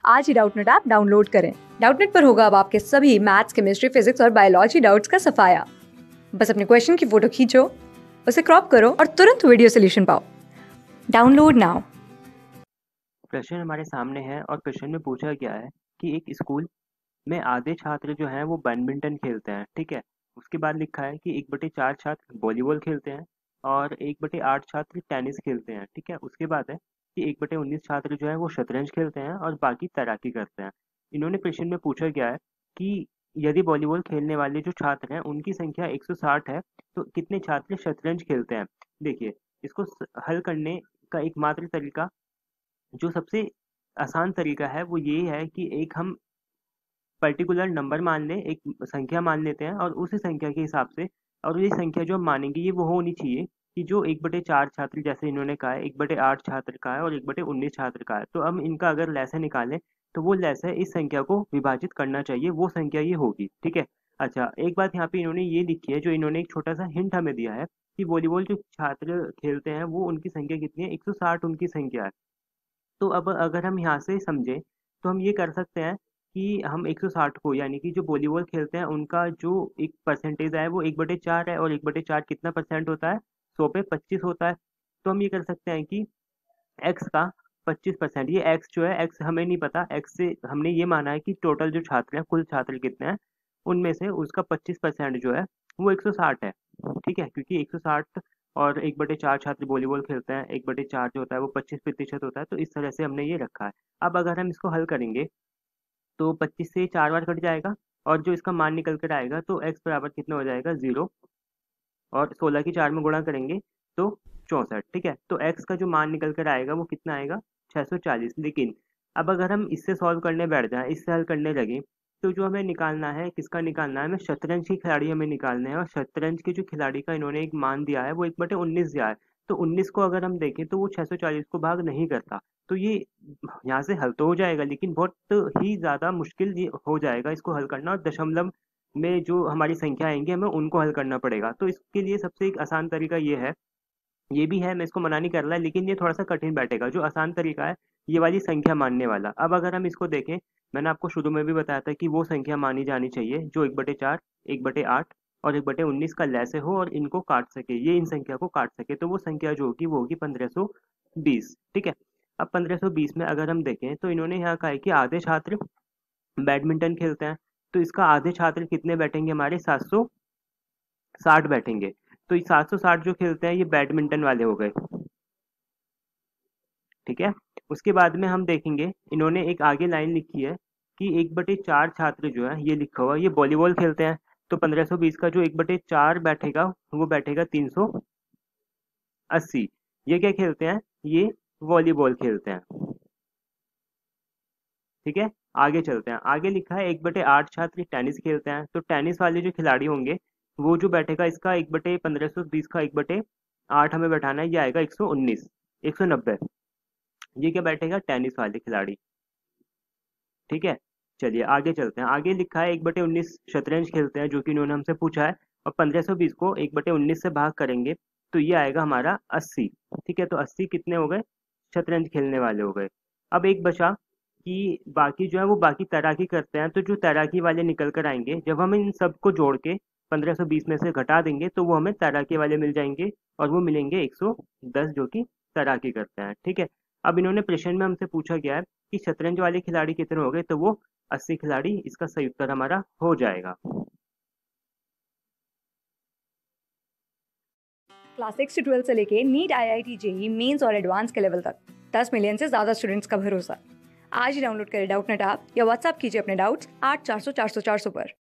आज ही Doubtnut app download करें। डाउटनेट पर होगा अब आपके सभी मैथ्स, केमिस्ट्री, फिजिक्स और बायोलॉजी डाउट्स का सफाया। बस अपने क्वेश्चन की फोटो खींचो, उसे क्रॉप करो और तुरंत वीडियो सोल्यूशन पाओ। Download now. प्रश्न हमारे सामने है और प्रश्न में पूछा गया है कि एक स्कूल में आधे छात्र जो हैं वो बैडमिंटन खेलते हैं, ठीक है। उसके बाद लिखा है कि 1/4 छात्र वॉलीबॉल खेलते हैं और 1/8 छात्र टेनिस खेलते हैं, ठीक है। उसके बाद है कि 1/19 छात्र जो है वो शतरंज खेलते हैं और बाकी तैराकी करते हैं। इन्होंने प्रश्न में पूछा गया है कि यदि वॉलीबॉल खेलने वाले जो छात्र हैं उनकी संख्या 160 है तो कितने छात्र शतरंज खेलते हैं। देखिए, इसको हल करने का एकमात्र तरीका, जो सबसे आसान तरीका है, वो ये है कि एक हम पर्टिकुलर नंबर मान लें, एक संख्या मान लेते हैं और उसी संख्या के हिसाब से, और ये संख्या जो हम मानेंगे ये वो होनी चाहिए कि जो 1/4 छात्र, जैसे इन्होंने कहा है 1/8 छात्र का है और 1/19 छात्र का है, तो हम इनका अगर लैसे निकालें तो वो लैसे इस संख्या को विभाजित करना चाहिए, वो संख्या ये होगी, ठीक है। अच्छा, एक बात यहाँ पे इन्होंने ये लिखी है, जो इन्होंने एक छोटा सा हिंट हमें दिया है कि वॉलीबॉल जो छात्र खेलते हैं वो उनकी संख्या कितनी है, 160 उनकी संख्या है। तो अब अगर हम यहाँ से समझें तो हम ये कर सकते हैं कि हम 160 को, यानी कि जो वॉलीबॉल खेलते हैं उनका जो एक परसेंटेज है वो 1/4 है, और 1/4 कितना परसेंट होता है, 100 पे 25 होता है। तो हम ये कर सकते हैं कि एक्स का 25%, ये एक्स जो है, एक्स हमें नहीं पता, एक्स से हमने ये माना है कि टोटल जो छात्र हैं, कुल छात्र कितने हैं, उनमें से उसका 25% जो है वो 160 है, ठीक है। क्योंकि 160 और 1/4 छात्र वॉलीबॉल खेलते हैं, 1/4 जो होता है वो 25% होता है, तो इस तरह से हमने ये रखा है। अब अगर हम इसको हल करेंगे तो 25 से 4 बार कट जाएगा और जो इसका मान निकल कर आएगा तो एक्स बराबर कितना हो जाएगा, 0, और 16 की 4 में गुणा करेंगे तो 64, ठीक है। तो एक्स का जो मान निकल कर आएगा वो कितना आएगा, 640। लेकिन अब अगर हम इससे सॉल्व करने बैठ जाएं, इससे हल करने लगे, तो जो हमें निकालना है, किसका निकालना है, हमें शतरंज की खिलाड़ी हमें निकालने हैं, और शतरंज के जो खिलाड़ी का इन्होंने एक मान दिया है वो 1/19 दिया है। तो 19 को अगर हम देखें तो वो 640 को भाग नहीं करता। तो ये यहाँ से हल तो हो जाएगा, लेकिन बहुत ही ज़्यादा मुश्किल ये हो जाएगा इसको हल करना, और दशमलव में जो हमारी संख्या आएंगी हमें उनको हल करना पड़ेगा। तो इसके लिए सबसे एक आसान तरीका ये है, ये भी है, मैं इसको मना नहीं कर रहा, लेकिन ये थोड़ा सा कठिन बैठेगा। जो आसान तरीका है ये वाली संख्या मानने वाला। अब अगर हम इसको देखें, मैंने आपको शुरू में भी बताया था कि वो संख्या मानी जानी चाहिए जो 1/4, 1/8 और 1/19 का लैसे हो और इनको काट सके, ये इन संख्या को काट सके, तो वो संख्या जो होगी वो होगी 1520, ठीक है। अब 1520 में अगर हम देखें तो इन्होंने यहाँ कहा है कि आधे छात्र बैडमिंटन खेलते हैं, तो इसका आधे छात्र कितने बैठेंगे, हमारे 760 बैठेंगे। तो ये 760 जो खेलते हैं ये बैडमिंटन वाले हो गए, ठीक है। उसके बाद में हम देखेंगे इन्होंने एक आगे लाइन लिखी है कि 1/4 छात्र जो है, ये लिखा हुआ, ये वॉलीबॉल खेलते हैं। तो 1520 का जो 1/4 बैठेगा वो बैठेगा 380। ये क्या खेलते हैं, ये वॉलीबॉल खेलते हैं, ठीक है। आगे चलते हैं, आगे लिखा है 1/8 छात्र टेनिस खेलते हैं। तो टेनिस वाले जो खिलाड़ी होंगे वो जो बैठेगा, इसका 1/1520 का 1/8 हमें बैठाना है, ये आएगा 119, 190। ये क्या बैठेगा, टेनिस वाले खिलाड़ी, ठीक है। चलिए आगे चलते हैं, आगे लिखा है 1/19 शतरंज खेलते हैं, जो कि इन्होंने हमसे पूछा है, और 1520 को 1/19 से भाग करेंगे तो ये आएगा हमारा 80, ठीक है। तो 80 कितने हो गए, शतरंज खेलने वाले हो गए। अब एक बचा कि बाकी जो है वो बाकी तैराकी करते हैं, तो जो तैराकी वाले निकल कर आएंगे, जब हम इन सबको जोड़ के 1520 में से घटा देंगे तो वो हमें तैराकी वाले मिल जाएंगे, और वो मिलेंगे 110 जो कि तैराकी करते हैं, ठीक है। अब इन्होंने प्रश्न में हमसे पूछा गया है कि शतरंज वाले खिलाड़ी कितने हो गए, तो वो 80 खिलाड़ी, इसका सही उत्तर हमारा हो जाएगा। क्लास 6 से 12 से लेके नीट, IIT, JEE मेंस और एडवांस के लेवल तक 10 मिलियन से ज्यादा स्टूडेंट्स का भरोसा। आज ही डाउनलोड करें डाउटनेट ऐप या व्हाट्सएप कीजिए अपने डाउट्स 8400 400 400 पर।